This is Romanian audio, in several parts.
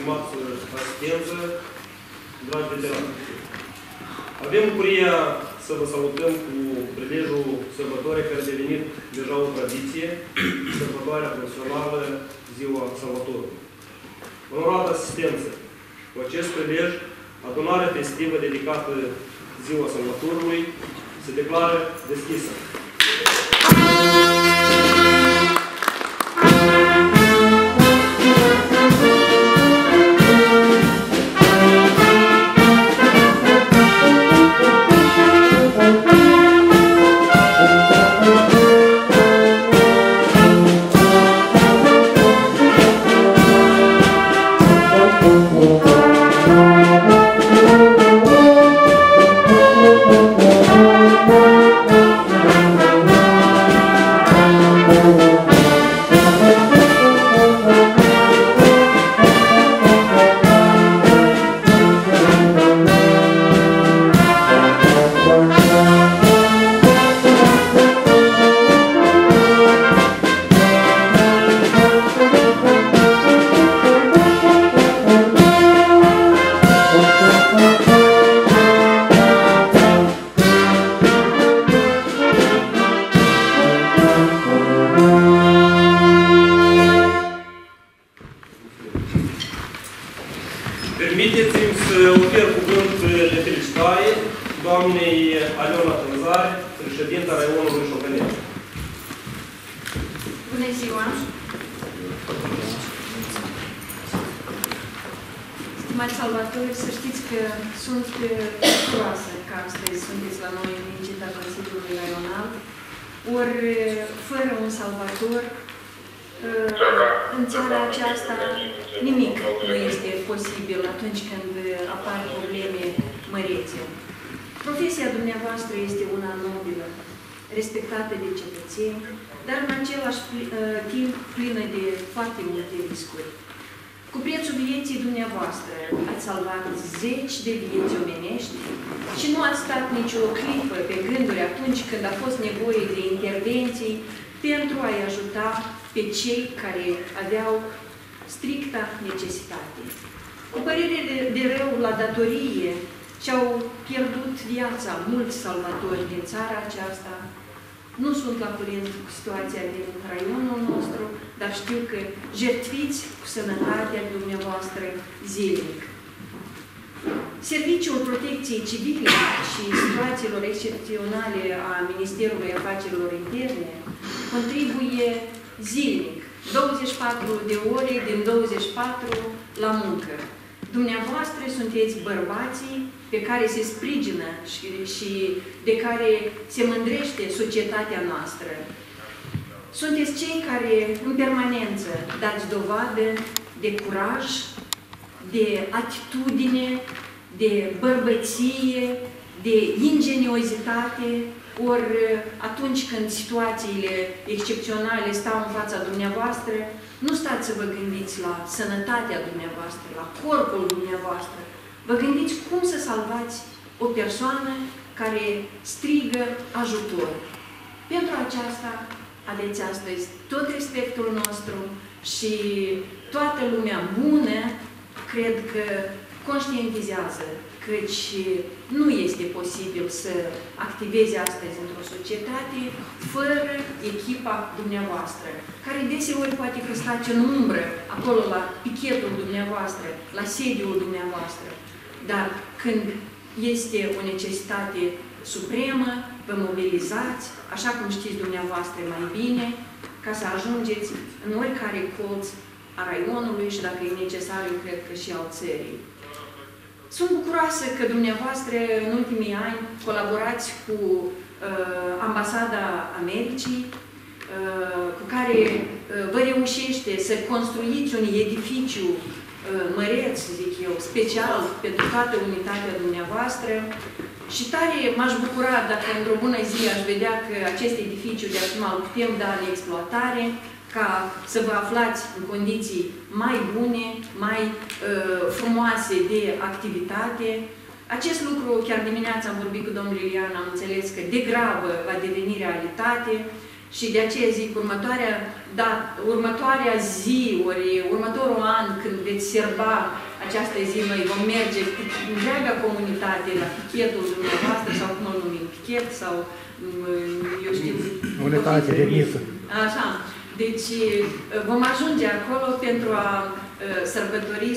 stimați asistență, dragi veterani. Avem bucuria să vă salutăm cu prilejul sărbătorii care a devenit deja o tradiție, sărbătoarea profesională Ziua Salvatorului. Onorată asistență, cu acest prilej, adunarea festivă dedicată Ziua Salvatorului se declară deschisă. Permiteți-mi să ofer cuvânt de felicitare doamnei Aliona Tânzare, președinta Raionului Șocănești. Bună ziua! Stimați salvatori, să știți că sunt bucuroasă că astăzi sunteți la noi în vizita Consiliului Raional, ori fără un salvator, în țara aceasta nimic nu este posibil atunci când apar probleme mărețe. Profesia dumneavoastră este una nobilă, respectată de cetățeni, dar în același timp plină de foarte multe riscuri. Cu prețul vieții dumneavoastră ați salvat zeci de vieți omenești și nu ați stat nicio clipă pe gânduri atunci când a fost nevoie de intervenții pentru a-i ajuta pe cei care aveau stricta necesitate. Cu părere de rău la datorie și-au pierdut viața mulți salvatori din țara aceasta. Nu sunt la curent cu situația din raionul nostru, dar știu că jertfiți cu sănătatea dumneavoastră zilnic. Serviciul Protecției Civile și situațiilor excepționale a Ministerului Afacerilor Interne contribuie zilnic, 24 de ore din 24 la muncă. Dumneavoastră sunteți bărbații pe care se sprijină și de care se mândrește societatea noastră. Sunteți cei care în permanență dați dovadă de curaj, de atitudine, de bărbăție, de ingeniozitate, ori atunci când situațiile excepționale stau în fața dumneavoastră, nu stați să vă gândiți la sănătatea dumneavoastră, la corpul dumneavoastră. Vă gândiți cum să salvați o persoană care strigă ajutor. Pentru aceasta aveți astăzi tot respectul nostru și toată lumea bună cred că conștientizează căci nu este posibil să activeze astăzi într-o societate fără echipa dumneavoastră, care deseori poate că stați în umbră, acolo la pichetul dumneavoastră, la sediul dumneavoastră. Dar când este o necesitate supremă, vă mobilizați, așa cum știți dumneavoastră mai bine, ca să ajungeți în oricare colț a raionului și, dacă e necesar, eu cred că și al țării. Sunt bucuroasă că dumneavoastră în ultimii ani colaborați cu Ambasada Americii, cu care vă reușește să construiți un edificiu măreț, zic eu, special pentru toată unitatea dumneavoastră. Și tare m-aș bucura dacă într-o bună zi aș vedea că acest edificiu de acum îl putem da în exploatare, ca să vă aflați în condiții mai bune, mai frumoase de activitate. Acest lucru, chiar dimineața am vorbit cu domnul Lilian, am înțeles că de grabă va deveni realitate. Și de aceea zic, următoarea zi, ori următorul an, când veți serba această zi, noi vom merge cu întreaga comunitate la pichetul dumneavoastră, sau cum îl numim, pichet, sau, eu știu... Unitate de misă. Așa. Deci vom ajunge acolo pentru a sărbători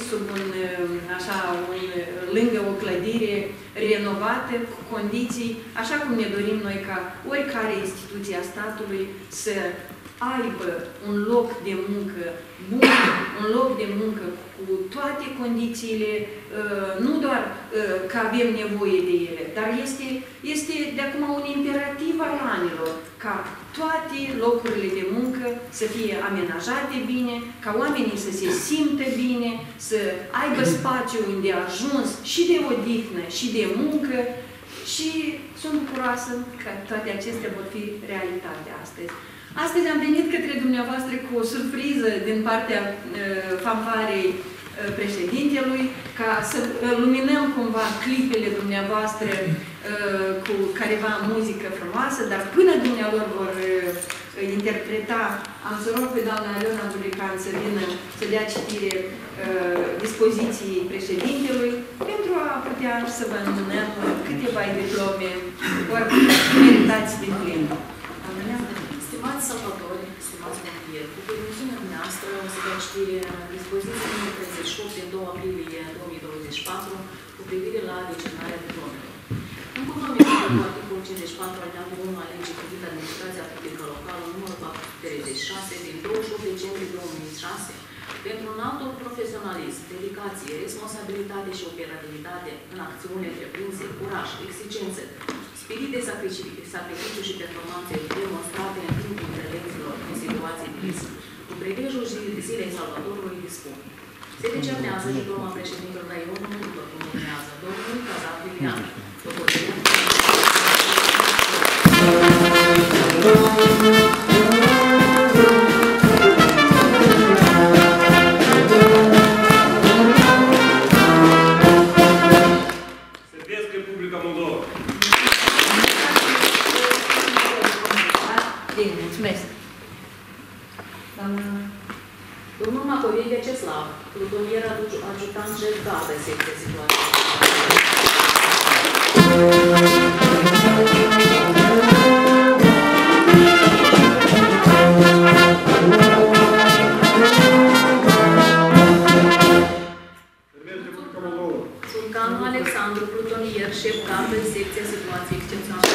lângă o clădire renovată, cu condiții, așa cum ne dorim noi ca oricare instituție a statului să aibă un loc de muncă bun, un loc de muncă cu toate condițiile, nu doar că avem nevoie de ele, dar este de acum un imperativ al anilor, ca toate locurile de muncă să fie amenajate bine, ca oamenii să se simtă bine, să aibă spațiu unde ajuns și de odihnă și de muncă, și sunt bucuroasă că toate acestea vor fi realitate astăzi. Astăzi am venit către dumneavoastră cu o surpriză din partea fanfarei președintelui, ca să luminăm cumva clipele dumneavoastră cu careva muzică frumoasă, dar până dumnealor vor interpreta, am să rog pe doamna Aliona Bulican să vină să dea citire dispoziției președintelui, pentru a putea să vă înmânăm câteva diplome meritați din plin. Stimați salvatori, stimați pompieri, cu permisiunea dumneavoastră o să dea citire dispoziția numărul 38 din 2 aprilie 2024 cu privire la decernarea diplomelor. În conformitate cu articolul 54 alineatul 1 al legii privind administrația publică locală numărul 436 din 28 decembrie 2006, pentru un altul profesionalism, dedicație, responsabilitate și operativitate în acțiune întreprinse, curaj, exigență, spirit de sacrificiu și performanțe demonstrate în timpul intervențiilor în situații de risc, cu prilejul Zilei Salvatorului dispun. Se decernează diploma președintelui Raionului, după cum urmează, domnul Cazat Lilian, după Servesc Republica Moldova. Bine, mulțumesc. Domnul Macovei Veceslav, plutonier ajutant șef gardă, secție situație. Sulcanul Alexandru, plutonier șef gardă, secție situație excepționale.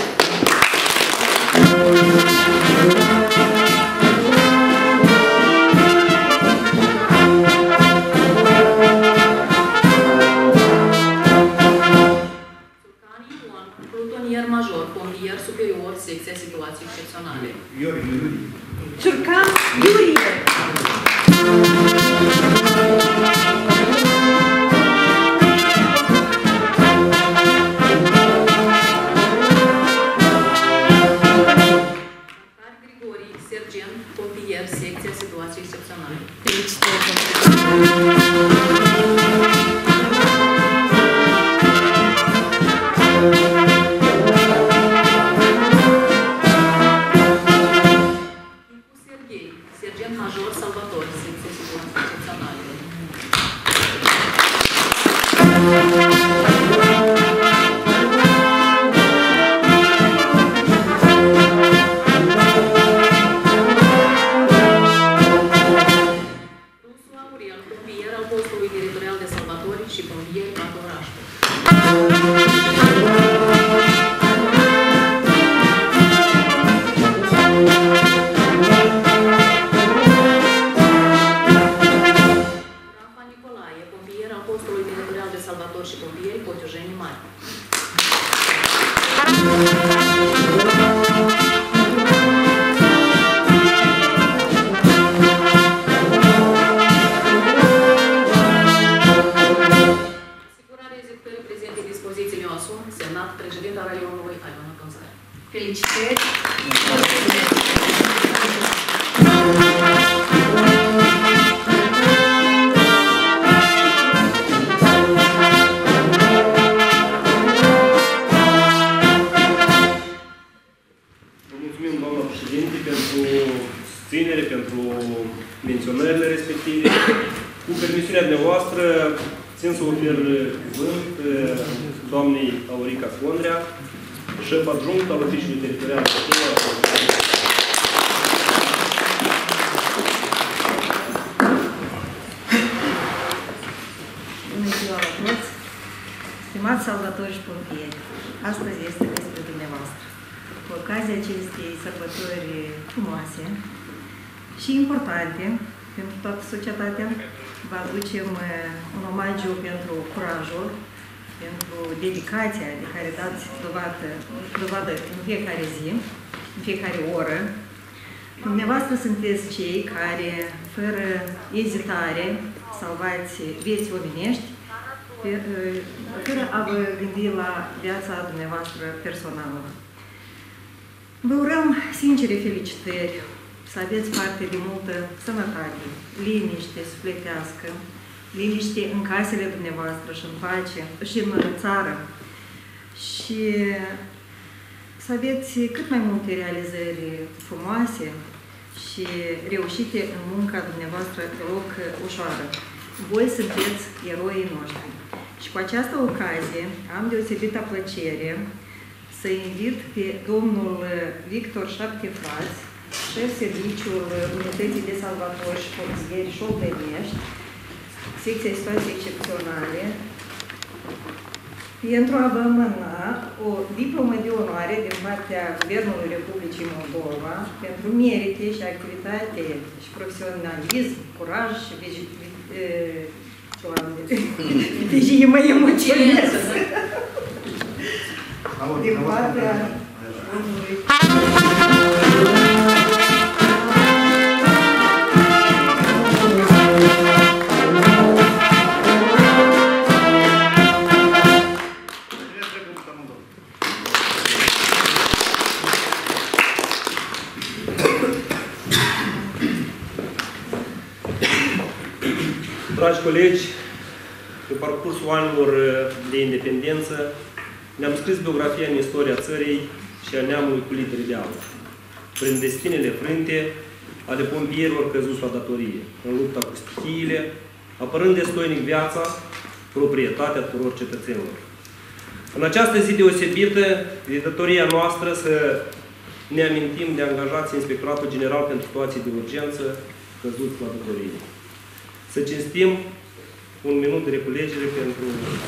Plutonier major, pompier superior, secția situații excepționale. Ciurcan Iurie. Grigori, sergent, pompier, secția situații excepționale. Sergent major Salvator, secție situații excepționale. Rusu Aurel, pompier al postului teritorial de Salvatori și pompier Bacăuraș. Salvator și pompieri, Cotiujeni Mari. Asigurarea executării prezente dispoziții mi-o asum, semnat președinta Raionului Aliona Cânzare. Felicitări! Mulțumim, doamna președinte, pentru funcționările respective. Cu permisiunea dumneavoastră, țin să ofer cuvânt doamnei Aurica Condrea, șef adjunct al Oficiului Teritorial de Bună ziua la toți! Stimați salvatori și pompieri, astăzi este despre dumneavoastră. Cu ocazia acestei sărbători frumoase și importante pentru toată societatea, vă aducem un omagiu pentru curajul, pentru dedicația de care dați dovadă în fiecare zi, în fiecare oră. Dumneavoastră sunteți cei care, fără ezitare, salvați vieți omenești, fără a vă gândi la viața dumneavoastră personală. Vă urăm sincere felicitări, să aveți parte de multă sănătate, liniște sufletească, liniște în casele dumneavoastră și în pace, și în țară. Și să aveți cât mai multe realizări frumoase și reușite în munca dumneavoastră deloc ușoară. Voi sunteți eroii noștri. Și cu această ocazie am deosebită plăcere să invit pe domnul Victor Șaptefraț, șef serviciul Unității de Salvatori și Pompieri Șoldănești, secția situații excepționale, pentru a vă mâna o diplomă de onoare din partea Guvernului Republicii Moldova pentru merite și activitate și profesionalism, curaj și vitejie mă emoționează. Din partea domnului. Dragi colegi, pe parcursul anilor de independență, ne-am scris biografia în istoria țării și a neamului cu litere de aur, prin destinele frânte ale pompierilor căzuți la datorie, în lupta cu stichiile, apărând destoinic viața, proprietatea tuturor cetățenilor. În această zi deosebită, e datoria noastră să ne amintim de angajații Inspectoratul General pentru Situații de Urgență căzuți la datorie. Să cinstim un minut de reculegere pentru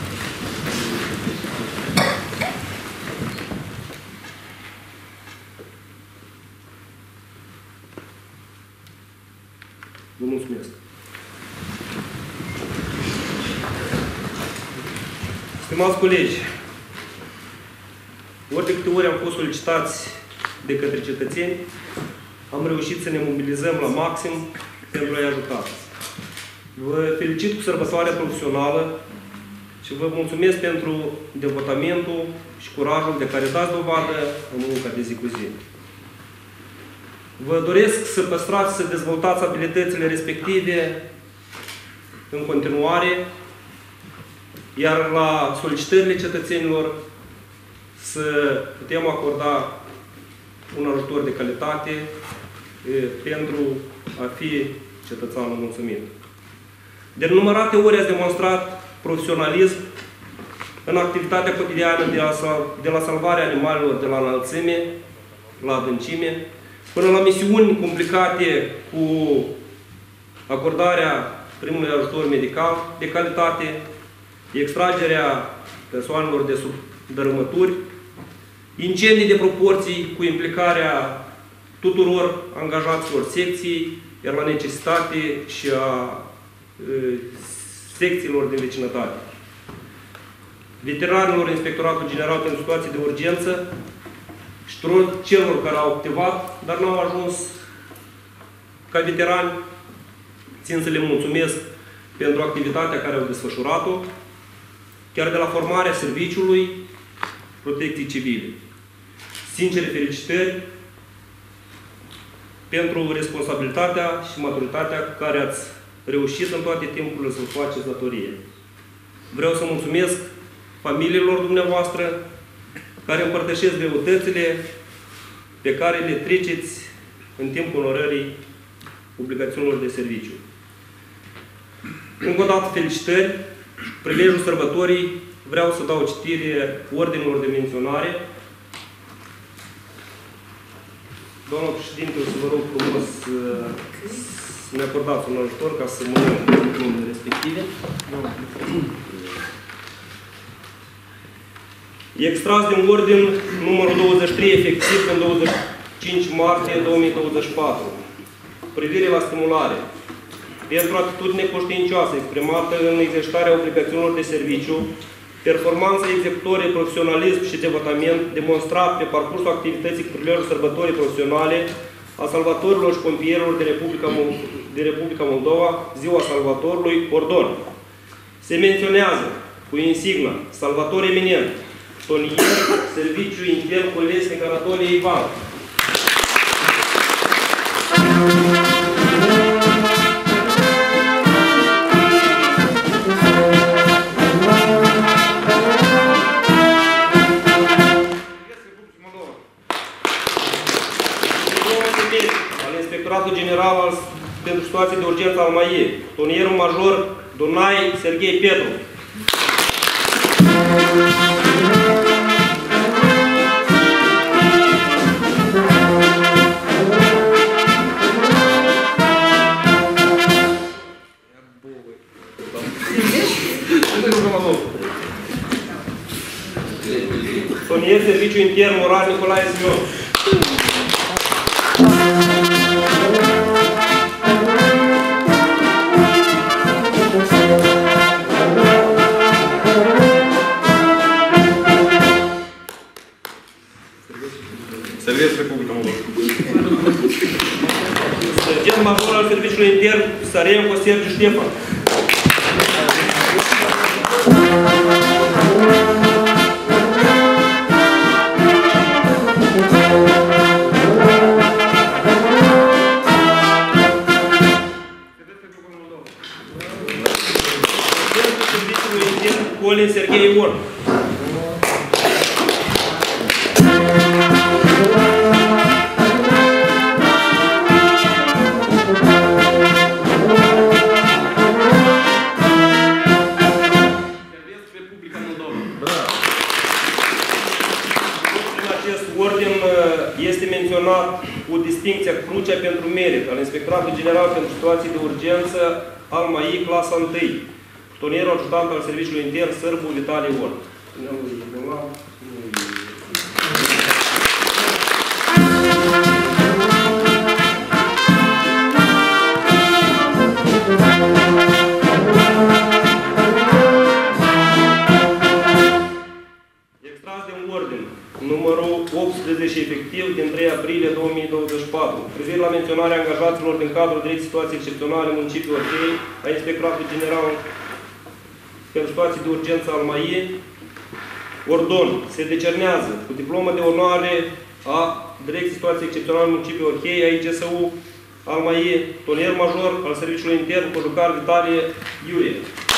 vă mulțumesc. Stimați colegi, ori de câte ori am fost solicitați de către cetățeni, am reușit să ne mobilizăm la maxim pentru a-i ajuta. Vă felicit cu sărbătoarea profesională și vă mulțumesc pentru devotamentul și curajul de care dați dovadă în munca de zi cu zi. Vă doresc să păstrați, să dezvoltați abilitățile respective în continuare, iar la solicitările cetățenilor să putem acorda un ajutor de calitate pentru a fi cetățeanul mulțumit. De nenumărate ori ați demonstrat profesionalism în activitatea cotidiană de la salvarea animalelor de la înălțime, la adâncime, până la misiuni complicate cu acordarea primului ajutor medical de calitate, extragerea persoanelor de sub dărâmături, incendii de proporții cu implicarea tuturor angajaților secției, iar la necesitate și a secțiilor din vecinătate. Veteranilor Inspectoratul General pentru Situații de Urgență și celor care au activat, dar n-au ajuns ca veterani, țin să le mulțumesc pentru activitatea care au desfășurat-o, chiar de la formarea serviciului protecției civile. Sincere felicitări pentru responsabilitatea și maturitatea cu care ați reușit în toate timpurile să faceți datorie. Vreau să mulțumesc familiilor dumneavoastră care împărtășesc greutățile pe care le treceți în timpul onorării obligațiunilor de serviciu. Încă o dată felicitări. Prilejul sărbătorii vreau să dau citire ordinilor de menționare. Doamna președinte, o să vă rog frumos să ne acordați un ajutor ca să mă numele respective. Extras din ordin numărul 23, efectiv în 25 martie 2024. Privire la stimulare. Pentru atitudine conștiincioasă exprimată în exercitarea obligațiunilor de serviciu, performanță executorie, profesionalism și devotament demonstrat pe parcursul activității cu prilejul sărbătorii profesionale a salvatorilor și pompierilor de Republica Moldova, Ziua Salvatorului, Ordon. Se menționează cu insigna salvator eminent, tonier, serviciu intern Colesnic Anatolie Ivan. Al Inspectoratul General pentru Situații de Urgență al MAIE, tonierul major Dunai Serghei Petru. Tonier Serviciu Intern Moral Nicolae Simeon. Servesc Republica Moldova. Sergent major al Serviciului Intern Sarenco Sergiu Ștefan. Serviciului Intern Colin Serghei Ion. Este menționat cu distincția Crucea pentru merit al Inspectoratului General pentru Situații de Urgență al MAI, clasa 1. Tonierul ajutant al Serviciului Intern Sârbu Vitalie Ion. Extras din ordin numărul 18 efectiv din 3 aprilie 2024. Privire la menționarea angajaților din cadrul Direcției Situații Excepționale Municipiului Orhei a Inspectoratului General pentru Situații de Urgență al MAIE, Ordon, se decernează cu diplomă de onoare a Direcției Situații Excepționale Municipiului Orhei, a IGSU al MAIE, tonier major al Serviciului Intern Cojucar Vitalie Iurie.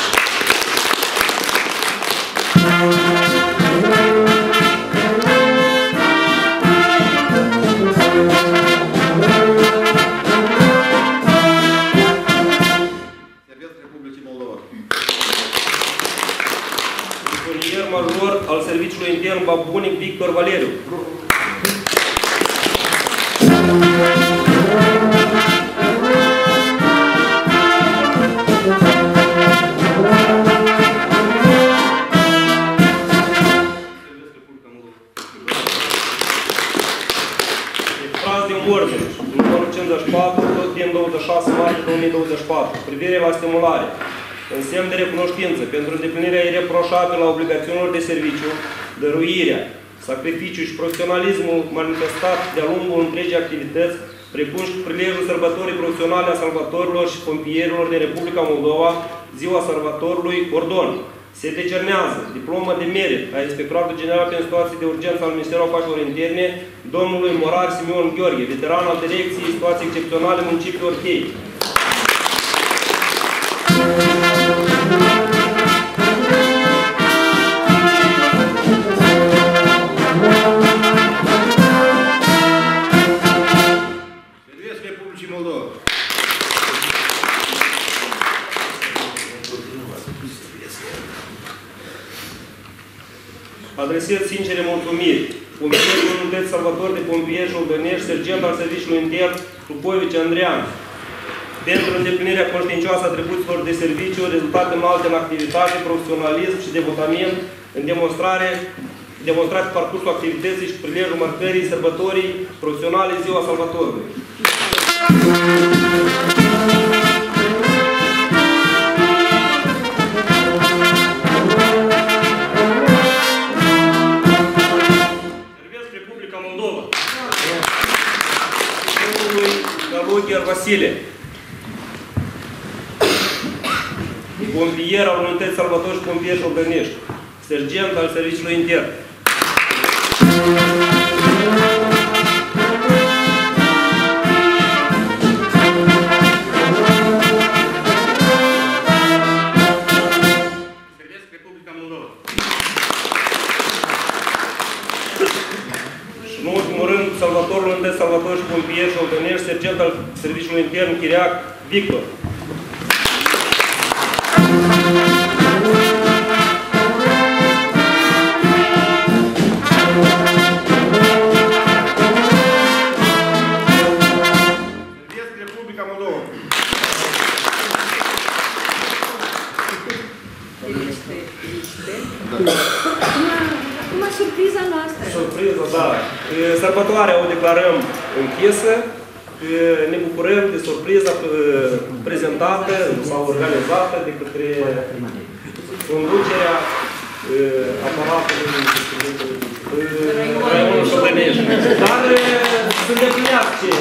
Tonier major al Serviciului Intern Babunic Victor Valeriu. Extras din ordine, numărul 54, tot din 26 martie 2024. Privire la stimulare. În semn de recunoștință pentru îndeplinirea ireproșabilă a obligațiunilor de serviciu, dăruirea, sacrificiul și profesionalismul manifestat de-a lungul întregii activități, precum și prilejul sărbătorii profesionale a salvatorilor și pompierilor din Republica Moldova, Ziua Salvatorului, Ordon. Se decernează diplomă de merit a Inspectoratului General pentru Situații de Urgență al Ministerului Afacerilor Interne, domnului Morar Simeon Gheorghe, veteran al Direcției Situații Excepționale Municipiului Orhei. Servesc Republicii Moldova. adresez sincere mulțumiri Comitetului Unității Salvatori de Pompieri Șoldănești, sergent al Serviciului Intern Lupovici Andrean, pentru îndeplinirea conștiincioasă a atribuțiilor de serviciu, rezultate înalte în activitate, profesionalism și devotament în demonstrate parcursul activității și prilejul marcării sărbătorii profesionale Ziua Salvatorului. Servesc Republica Moldova. Domnului Galugher Vasile, pompier al Unității Salvatori și Pompieri Șoldănești, sergent al Serviciului Intern. Servesc Republica Moldova. Și în ultimul rând, salvatorul Unității Salvatori și Pompieri Șoldănești, sergent al Serviciului Intern Chiriac Victor. Acum surpriza noastră. Surpriză, da. Sărbătoarea o declarăm închisă. Ne bucurăm de surpriza prezentată sau organizată de către conducerea aparatului Raionului Șoldănești. Dar sunt deplineați ce.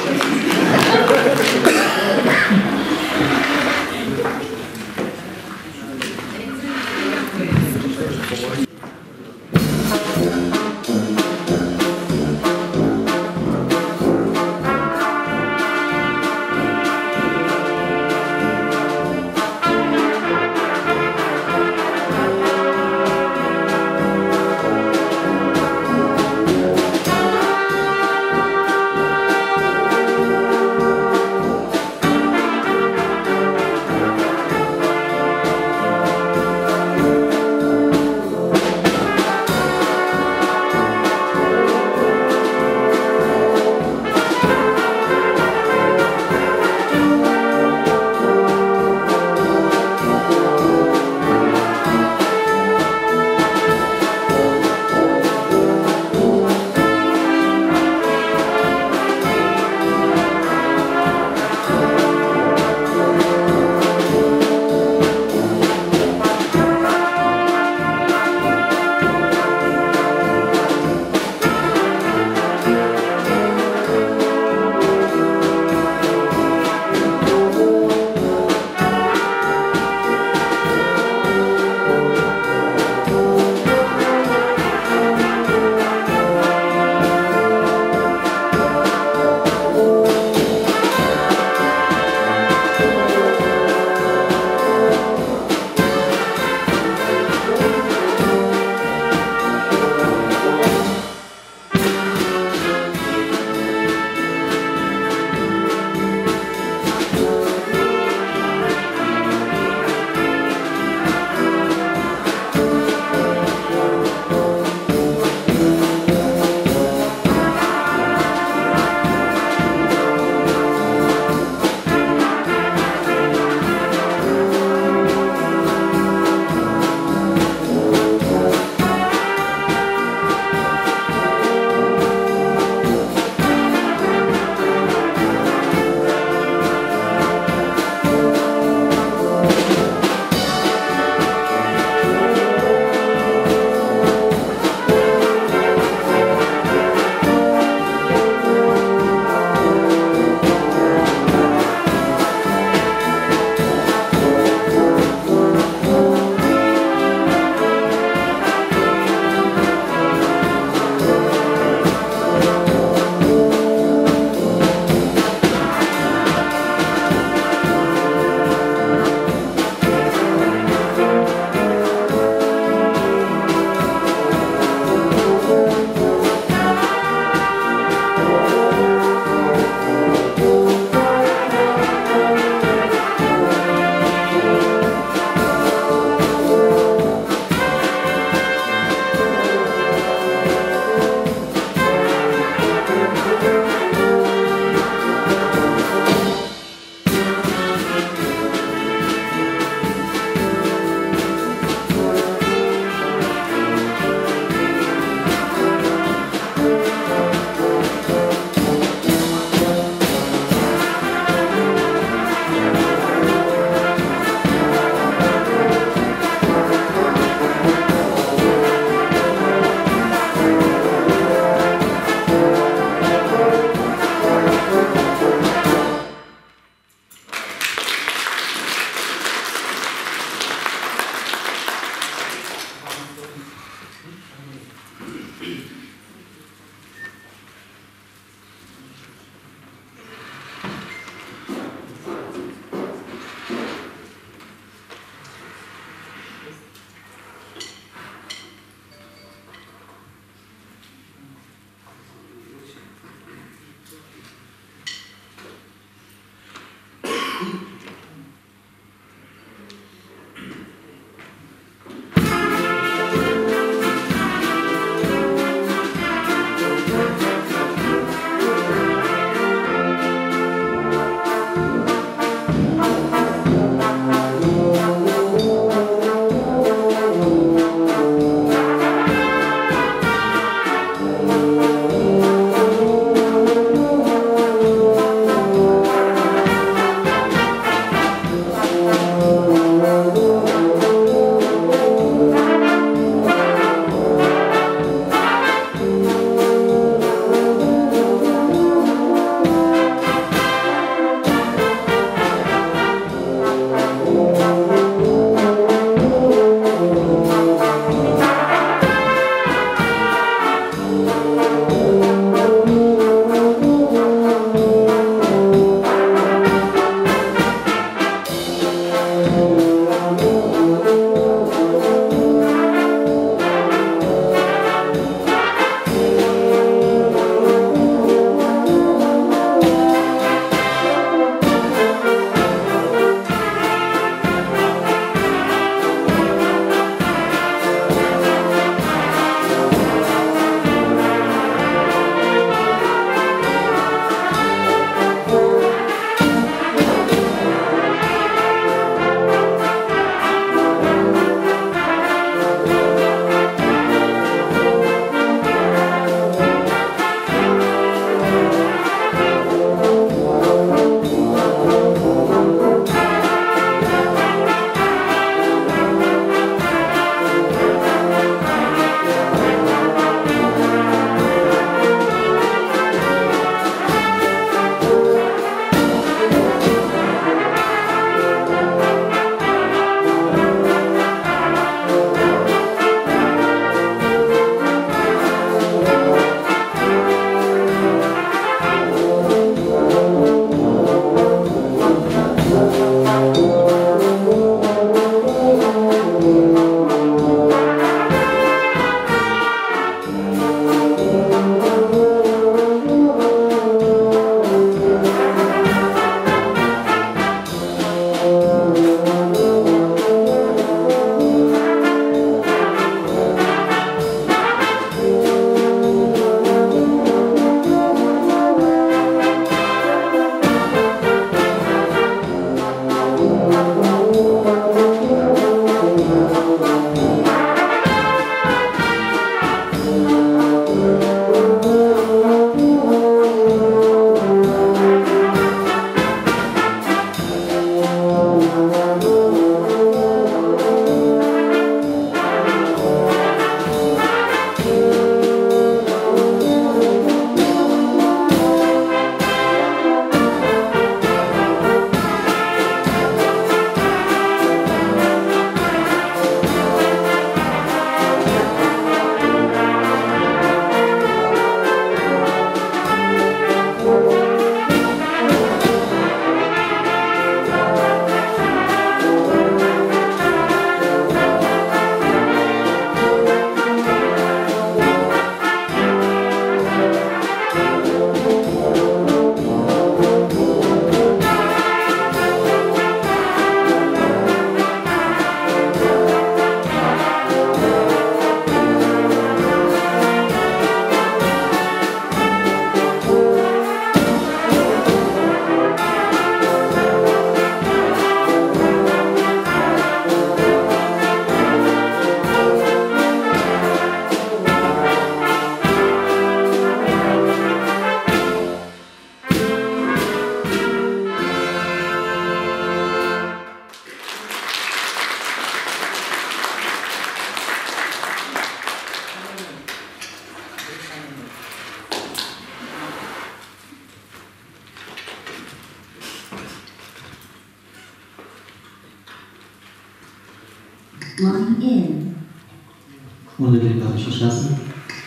Line in. 146,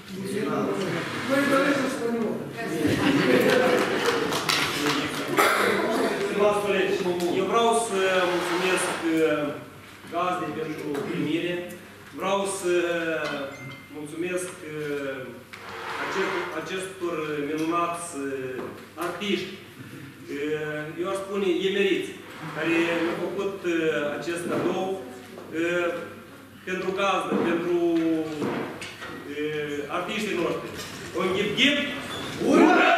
Stimați colegi, eu vreau să mulțumesc gazdei pentru primire, vreau să mulțumesc acestor minunați artiști, eu aș spune emeriți, care mi-au făcut acest cadou pentru gazdă, pentru artiștii noștri. Un ghip-ghip! Ura!